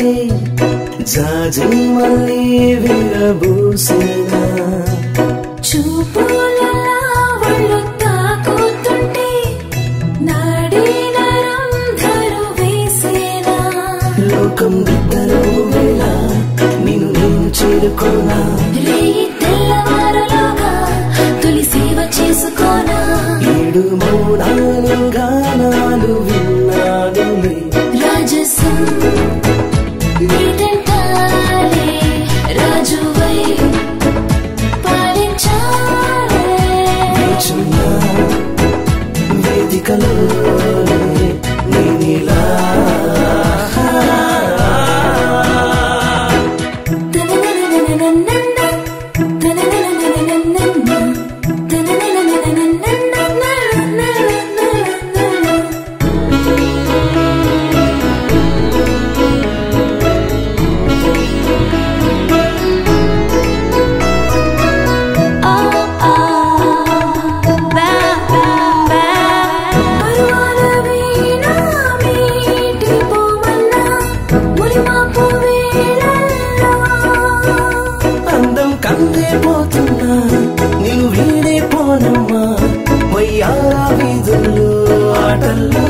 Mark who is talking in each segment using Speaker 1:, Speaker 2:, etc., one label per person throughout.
Speaker 1: వాలుతుంటే జాజి మళ్ళీ విరబూసేనా
Speaker 2: చూపులలా ఒళ్ళు తాకుతుంటే నాడి నరం ధరు వేసేనా
Speaker 1: లోకం నిద్రలో వేళ నిన్ను నేను చేరుకోనా
Speaker 2: రేయి తెల్లవారలోగా తొలి సేవ చేసుకోనా
Speaker 1: 7 మౌనాలు గానాలు విన్నానులే
Speaker 2: రాజసం నీటంటాలే రాజువై పాలించాలే
Speaker 1: చిన్న వేదికలో నేనిలా నేను వీడే పోనమ్మా వయ్యాల వీధుల్లో ఆటల్లో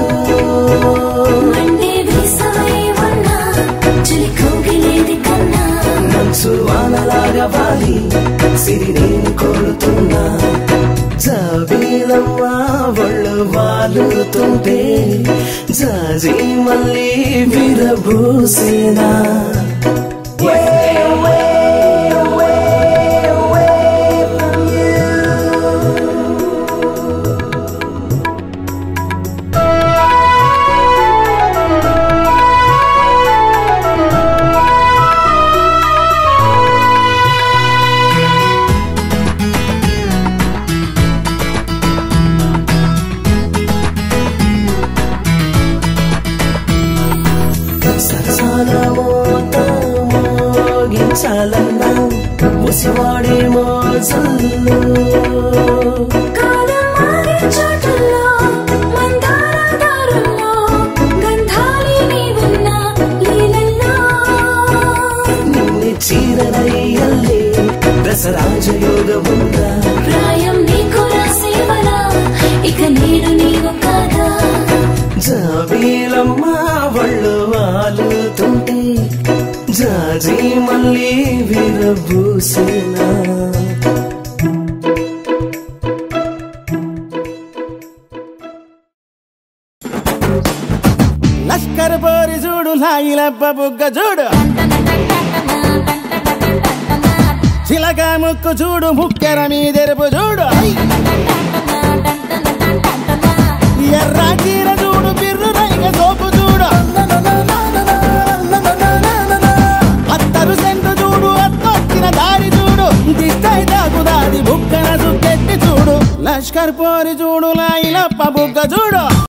Speaker 1: మనసు వానలాగా వాలి సిరి నేను కోరుతున్నా జాబిలమ్మ ఒళ్ళు వాలుతుంటే జాజి మళ్ళీ విరబూసేనా చాలన్నా ముసివాడే మోజల్లో నిన్ను చీరనయ్యల్లే దసరాజయోగముందా
Speaker 2: ప్రాయం నీకు రాసేవలా ఇక నేను నీవు కాదా
Speaker 1: జాబిలమ్మ ఒళ్ళు వాలుతుంటే జాజి మళ్ళీ విరబూసేనా
Speaker 3: లష్కర్ పోరి చూడు లాయిలబ్బ బుగ్గ చూడు చిలక ముక్కు చూడు ముక్కెర మీదెరుపు చూడు ఎర్ర చీర చూడు బిర్రు రైగ సోపు చూడు అత్తరు సెంటు చూడు అత్తొచ్చిన దారి చూడు దిష్టై తాకుదాది బుక్కన సుక్కెట్టి చూడు లష్కర్ పోరి చూడు లాయిలప్ప బుగ్గ చూడు